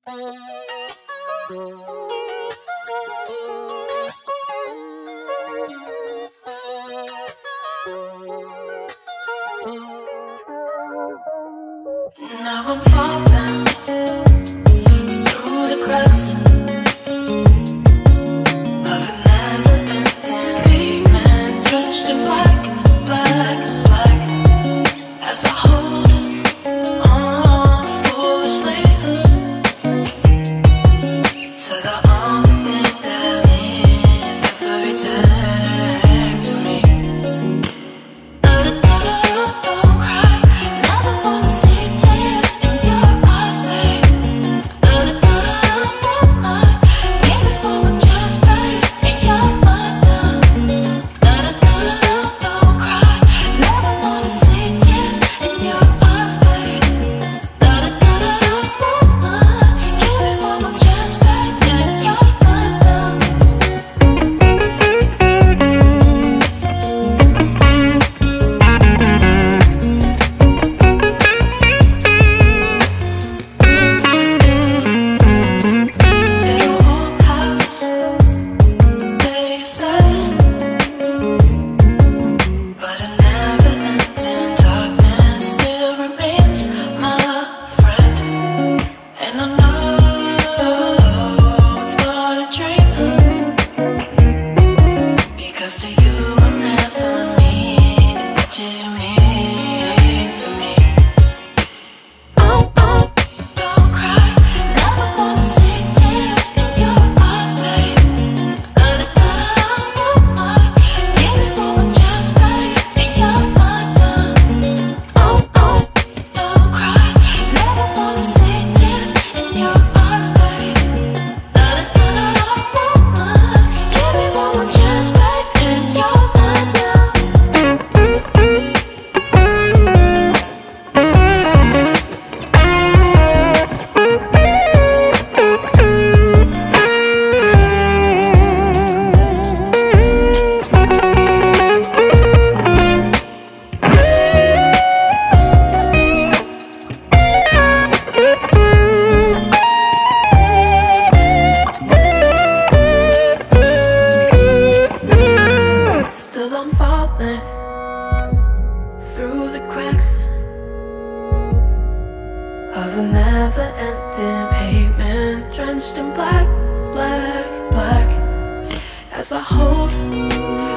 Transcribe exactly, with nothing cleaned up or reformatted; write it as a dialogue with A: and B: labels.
A: Now I'm falling through the cracks of a never-ending pavement, drenched in black, black, black, as I hold on foolishly to the only thing that means everything to me. Don't cry, never wanna see tears in your eyes, babe. Give me one more chance, babe, and you're mine now. Don't cry, never wanna see tears in your eyes, babe. Give me one more chance, babe, and you're mine now. It'll all pass, they said, but a never-ending darkness still remains my friend. And I know it's but a dream, because to you I'll never mean what you mean to me. Oh, oh, don't cry, never wanna see tears in your eyes, babe. Give me one more chance, babe, and you're mine now. Oh, oh, don't cry, never wanna see tears in your eyes, babe. Give me one more chance, babe, and you're mine now. Still I'm falling through the cracks of a never-ending pavement, drenched in black, black, black, as I hold